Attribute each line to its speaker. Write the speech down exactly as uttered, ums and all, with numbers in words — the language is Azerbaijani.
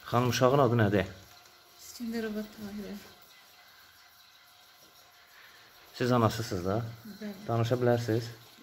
Speaker 1: Xanım, uşağın adı nədir?
Speaker 2: İskəndərabad Tahirə.
Speaker 1: Siz anasısınız da?
Speaker 2: Bəli.
Speaker 1: Danışa bilərsiniz?